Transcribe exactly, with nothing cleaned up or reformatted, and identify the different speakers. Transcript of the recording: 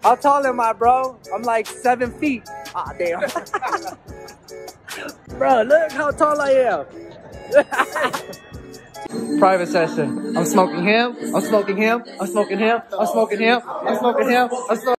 Speaker 1: How tall am I, bro? I'm like seven feet. Ah, damn. Bro, look how tall I am. Private session. I'm smoking him. I'm smoking him. I'm smoking him. I'm smoking him. I'm smoking him. I'm smoking